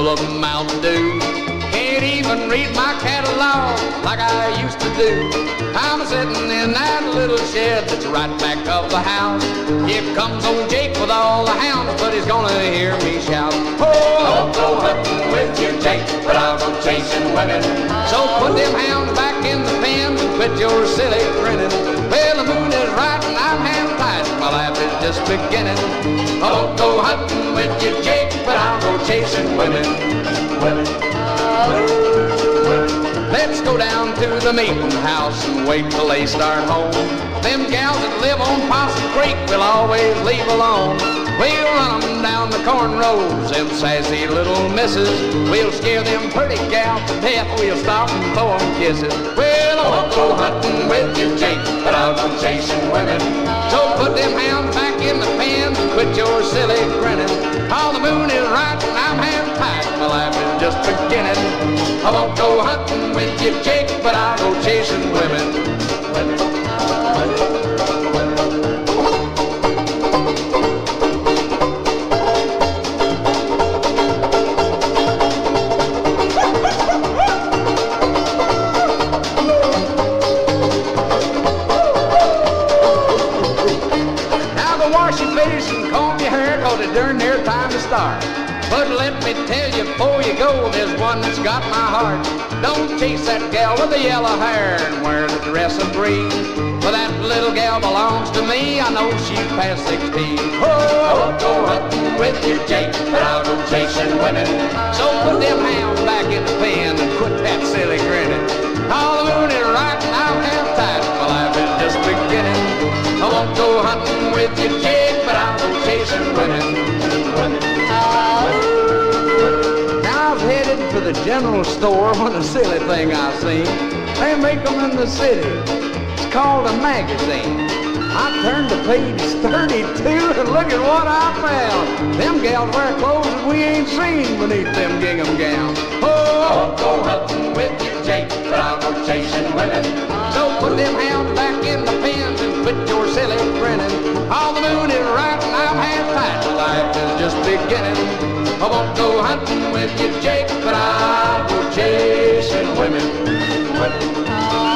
full of Mountain Dew. Can't even read my catalog like I used to do. I'm sitting in that little shed that's right back of the house. Here comes old Jake with all the hounds, but he's gonna hear me shout. Oh, I'll go hunting with you, Jake, but I'll go chasing women. So put them hounds back in the pen and quit your silly grinning. Well, the moon is right and I'm hand tight, my life is just beginning. I won't go hunting with you, Jake, but I'll go chasing women. Let's go down to the meeting house and wait till they start home. Them gals that live on Possum Creek will always leave alone. We'll run them down the corn rows, them sassy little misses. We'll scare them pretty gals to death, we'll stop and throw them kisses. Well, I won't go hunting with you, Jake, but I'll go chasing women. So put them hounds back in the pen and quit your silly grinning. All the moon is right and I'm hand tight, my life is just beginning. I won't go hunting with you, Jake, but I'll go chasing women. And comb your hair, cause it's darn near time to start. But let me tell you before you go, there's one that's got my heart. Don't chase that gal with the yellow hair and wear the dress of green. For that little gal belongs to me, I know she's past 16. Oh, I won't go hunting with you, Jake, but I'll go chasing women. So put them hounds back in the pen and quit that silly grinning. All the moon is right and I'm half tight, my life is just beginning. I won't go hunting with you, Jake, but I'll go chasing women. Now I was headed for the general store when a silly thing I seen. They make them in the city. It's called a magazine. I turned to page 32 and look at what I found. Them gals wear clothes that we ain't seen beneath them gingham gowns. Oh, I won't go hunting with you, Jake, but I'll go chasing women. So put them hounds back in the pens and quit your silly grinning. All the moon is right and I'm half tight, life is just beginning. I won't go hunting with you, Jake, but I'll go chasing women.